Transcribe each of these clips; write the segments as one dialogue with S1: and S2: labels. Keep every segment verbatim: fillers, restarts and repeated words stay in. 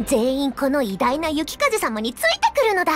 S1: 全員この偉大な雪風様についてくるのだ。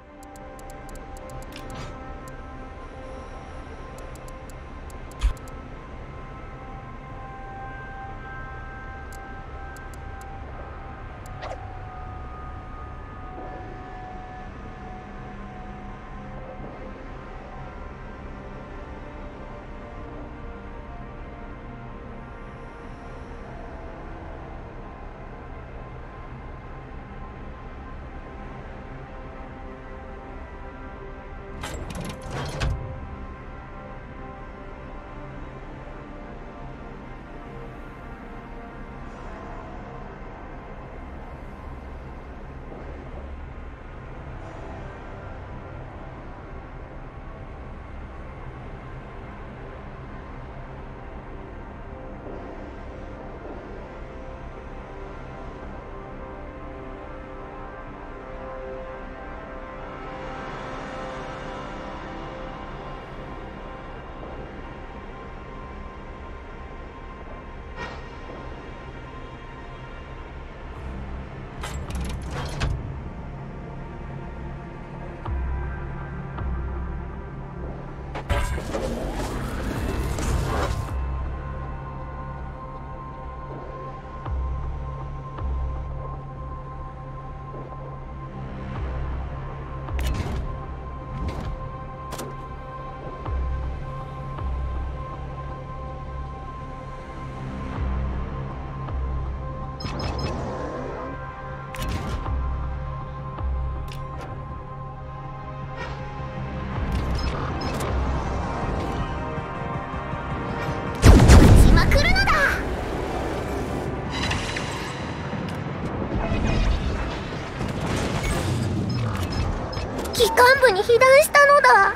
S1: 機関部に被弾したのだ。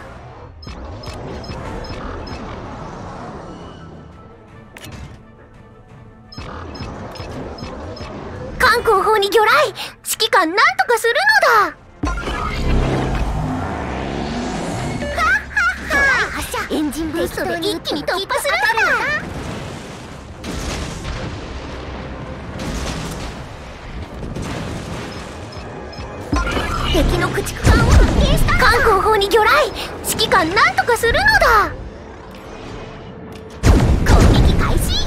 S1: 艦後方に魚雷、指揮官なんとかするのだ。はっはっは、エンジンブーストで一気に突破するのだ。敵の駆逐艦を発見した。艦後方に魚雷、指揮官なんとかするのだ。攻撃開始。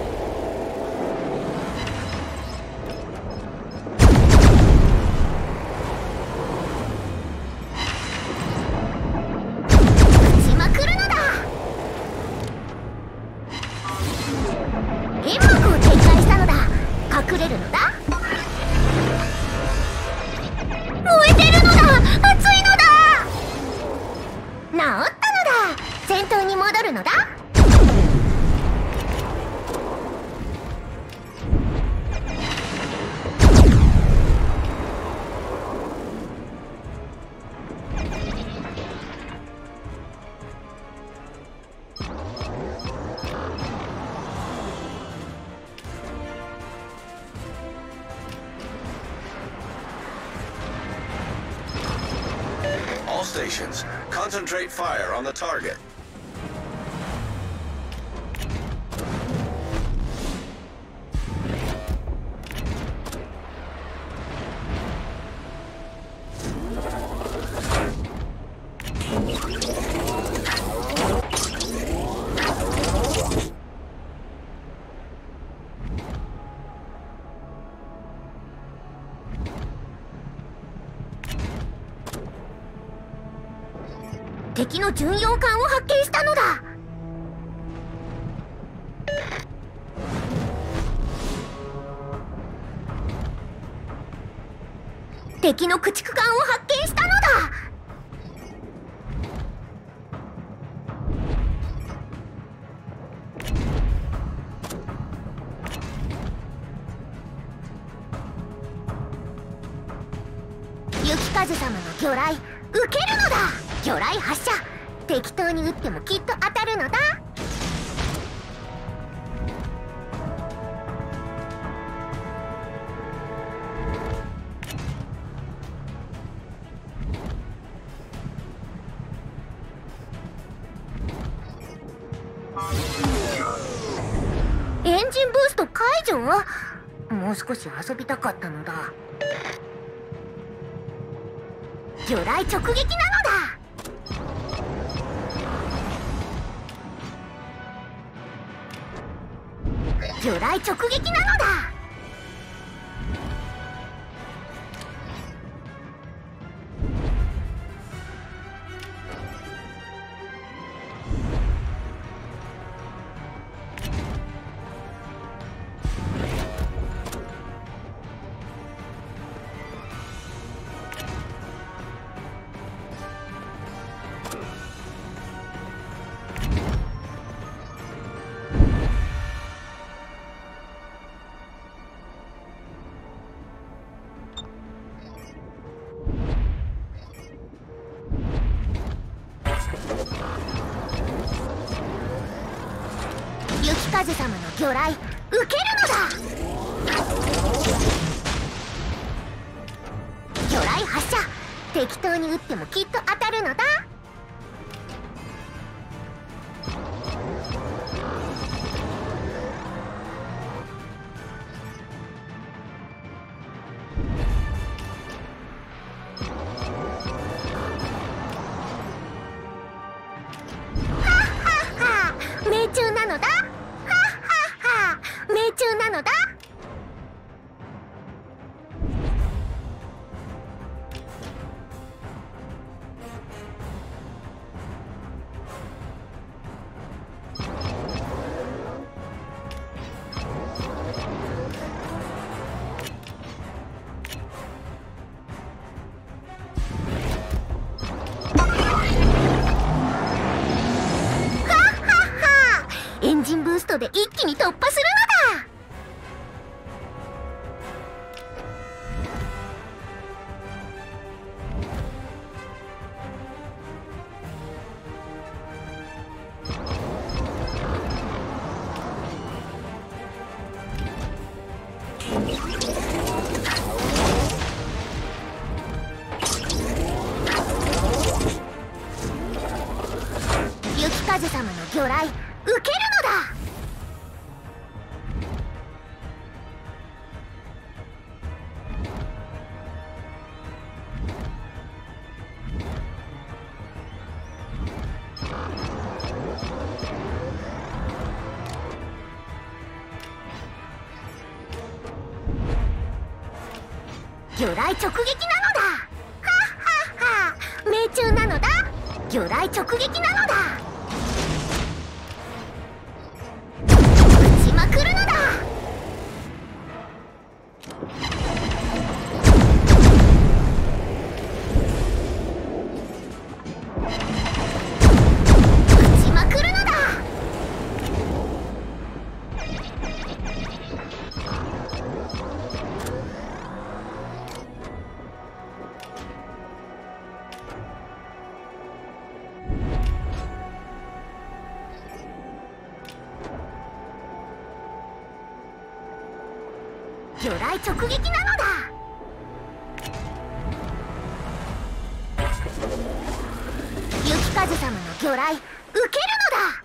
S1: 撃ちまくるのだ。煙幕を展開したのだ。隠れるのだ。燃えてるのだ。熱いのだ。治ったのだ。戦闘に戻るのだ。
S2: All stations, concentrate fire on the target.
S1: 敵の巡洋艦を発見したのだ。敵の駆逐艦を発見したのだ。雪風様の魚雷、受けるのだ。魚雷発射。適当に撃ってもきっと当たるのだ。エンジンブースト解除？もう少し遊びたかったのだ。 魚雷直撃なのだ。魚雷直撃なのだ。雪風様の魚雷受けるのだ。魚雷発射。適当に撃ってもきっと当たるのだ。命中なのだ。はっはっは。命中なのだ。エンジンブーストで一気に突破するのだ。雪風様の魚雷受けるのだ。魚雷直撃なのだ。はっはっは。命中なのだ。魚雷直撃なのだ。撃ちまくるのだ。撃ちまくるのだ。魚雷直撃なのだ。雪風様の魚雷受けるのだ。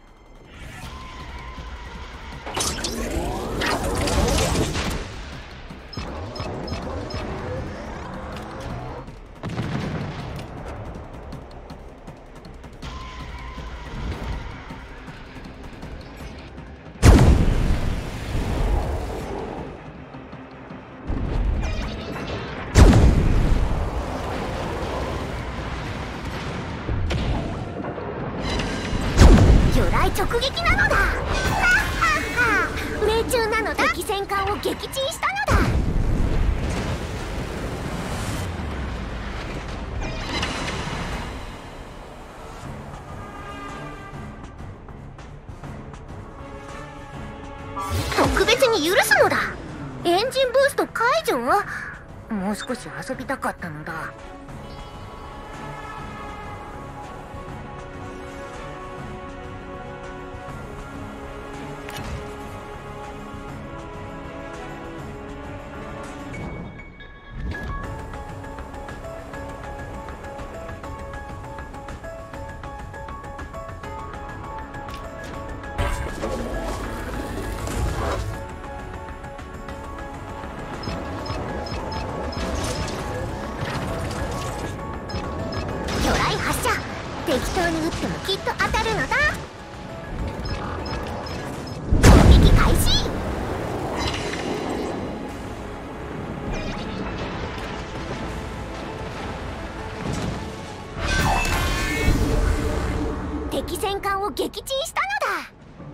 S1: 魚雷直撃なのだ。はっはっは。命中なのだ。敵戦艦を撃沈したのだ。特別に許すのだ。エンジンブースト解除。もう少し遊びたかったのだ。 適当に撃ってもきっと当たるのだ。攻撃開始。敵戦艦を撃沈したのだ。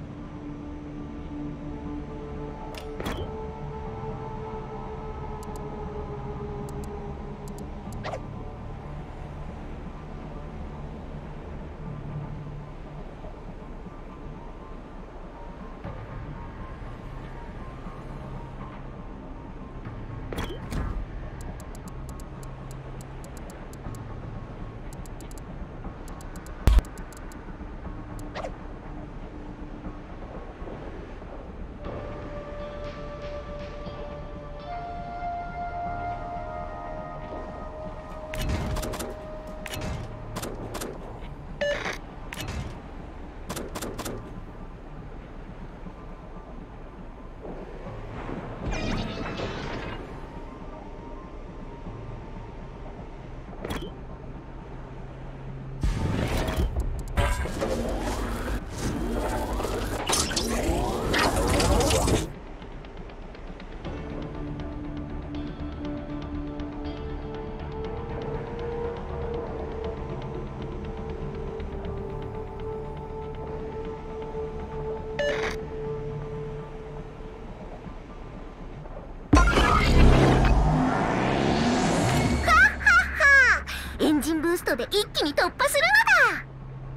S1: エンジンブーストで一気に突破するのだ。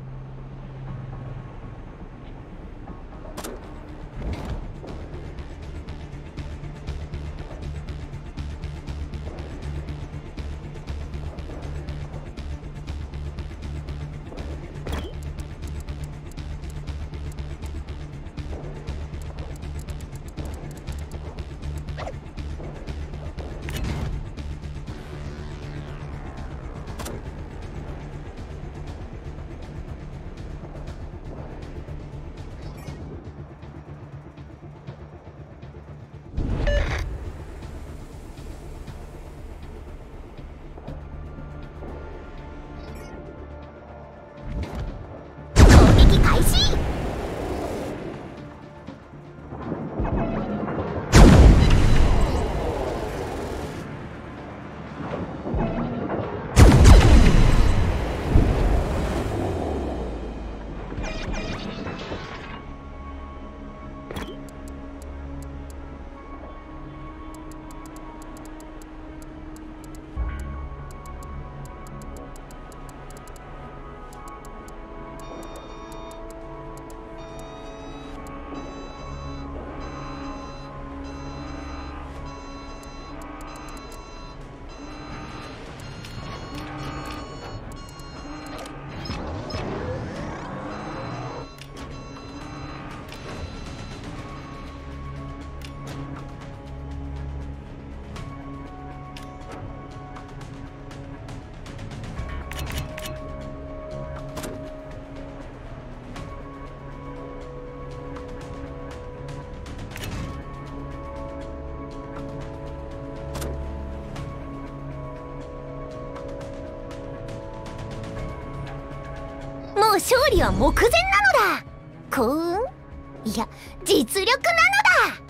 S1: もう勝利は目前なのだ。幸運？いや、実力なのだ。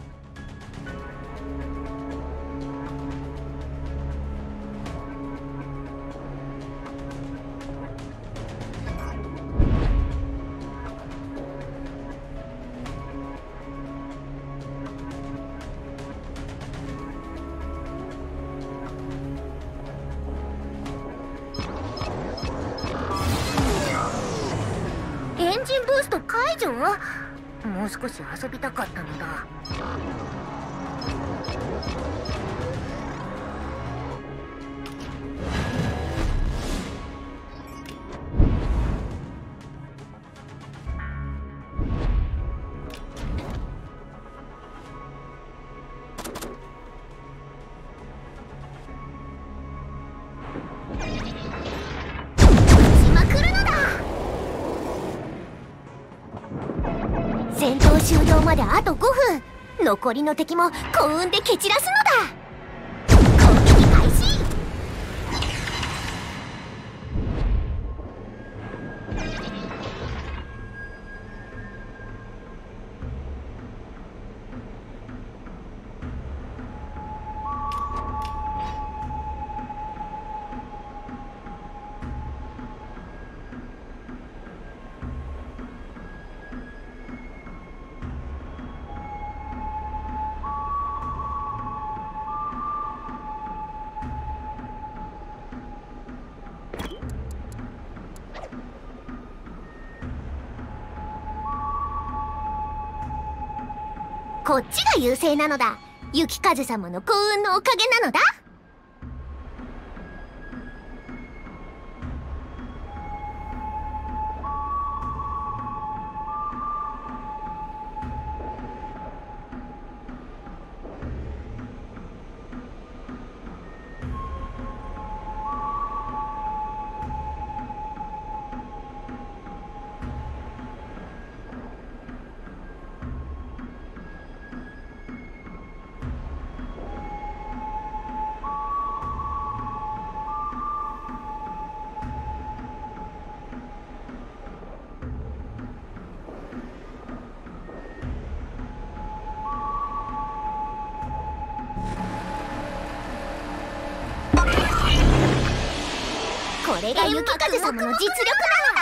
S1: エンジンブースト解除？もう少し遊びたかったのだ。戦闘終了まであとごふん。残りの敵も幸運で蹴散らすのだ。攻撃開始。 こっちが優勢なのだ。雪風様の幸運のおかげなのだ。これが雪風様の実力なの。